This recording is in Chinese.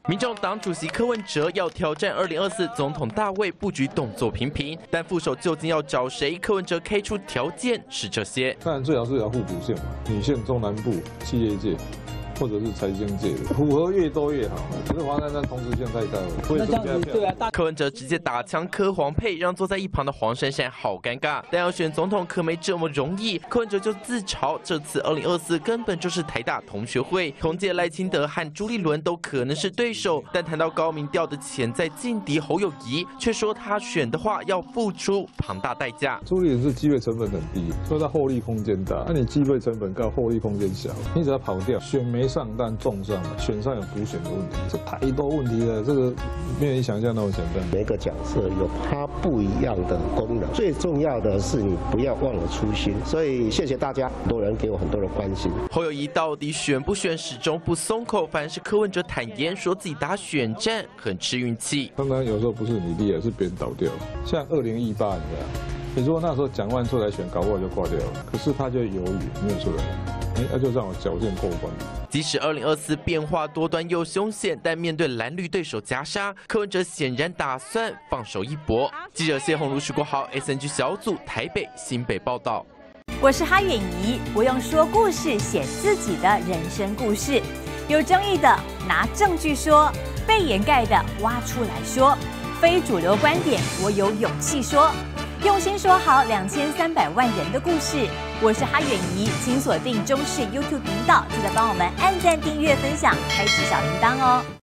民众党主席柯文哲要挑战2024总统大位，布局动作频频，但副手究竟要找谁？柯文哲开出条件是这些： 当然最好是有互补性嘛，女性、中南部、企业界。 或者是财经界的，符合越多越好。可是黄珊珊同时性太高了， 那这样子对啊。 柯文哲直接打枪柯黄配，让坐在一旁的黄珊珊好尴尬。但要选总统可没这么容易，柯文哲就自嘲这次2024根本就是台大同学会，同届赖清德和朱立伦都可能是对手。但谈到高民调的潜在劲敌侯友宜，却说他选的话要付出庞大代价。 朱立伦是机会成本很低，所以他获利空间大。那你机会成本高，获利空间小，你只要跑掉，选没上但中上了，选上有补选的问题，这太多问题了，这个没有你想象那么简单。 每个角色有它不一样的功能，最重要的是你不要忘了初心。所以谢谢大家，很多人给我很多的关心。 侯友宜到底选不选，始终不松口。反而是柯文哲坦言说自己打选战很吃运气， 当然有时候不是你厉害，是别人倒掉。像2018你如果那时候蒋万出来选，搞不好就挂掉了。可是他就犹豫，没有出来。 那就让我矫健过关。 即使2024变化多端又凶险，但面对蓝绿对手夹杀，柯文哲显然打算放手一搏。记者谢宏如、徐国豪 ，SNG 小组台北、新北报道。 我是哈远怡，我用说故事写自己的人生故事。有争议的拿证据说，被掩盖的挖出来说，非主流观点我有勇气说。 用心说好2300万人的故事，我是哈远怡，请锁定中视 YouTube 频道，记得帮我们按赞、订阅、分享、开启小铃铛哦。